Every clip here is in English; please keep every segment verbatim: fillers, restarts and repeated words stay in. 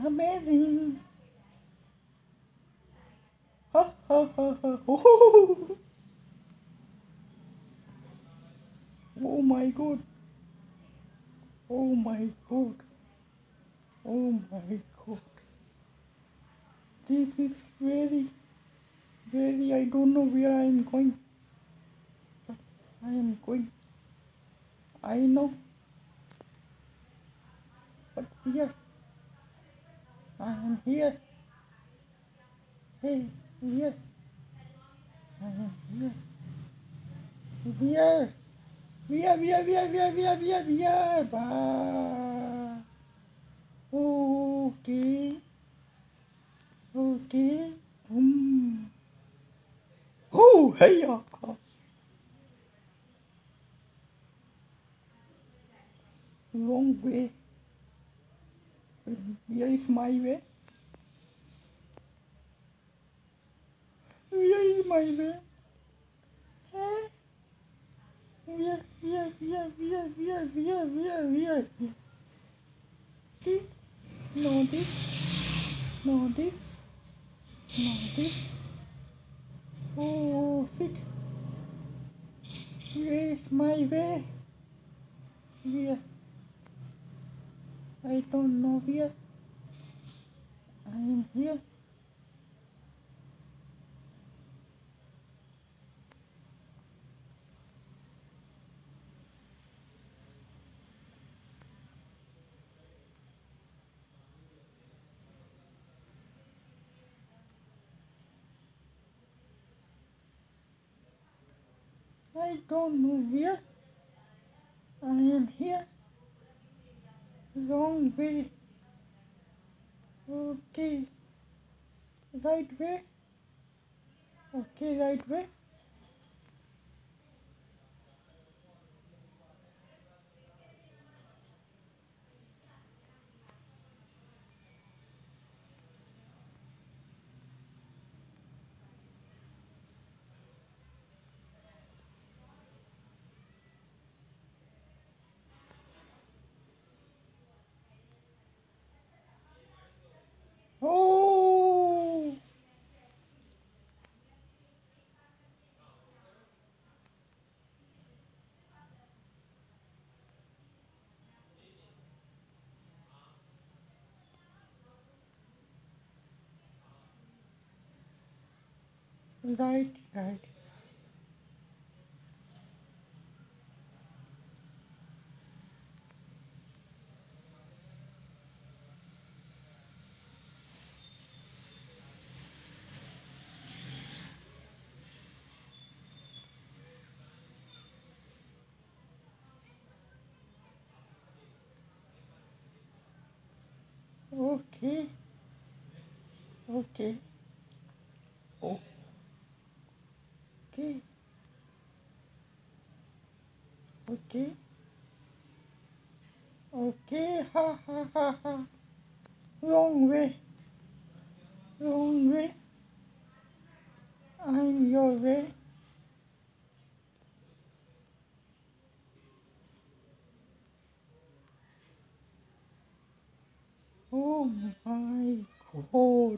Amazing. Ha ha ha ha. Oh, oh my god. Oh my god. Oh my god. This is very, very, I don't know where I am going. But I am going. I know. But here. I am here. Hey, here. I am here. Where? Where, where, where, where, where, where, where? Bah. Okay. Okay. Boom. Oh, hey, ya. Wrong way. Where is my way? Where is my way? Huh? Where, where, where, where, where, where, where, where? This? No, this. No, this. No, this. Oh, sick. Where is my way? Where? I don't know where. I am here. I don't know where. I am here. Wrong way. Okay. Right way. Okay, right way. Oh! Right, right. Okay. Okay. Oh. Okay. Okay. Okay. Ha ha ha ha. Wrong way. Wrong way. I'm your way. Oh my god.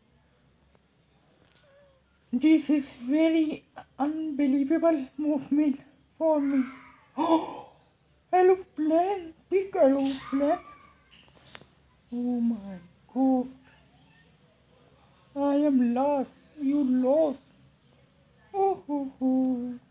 This is very unbelievable movement for me. Oh, aeroplane, big aeroplane. Oh my god. I am lost. You lost. Oh, oh, oh.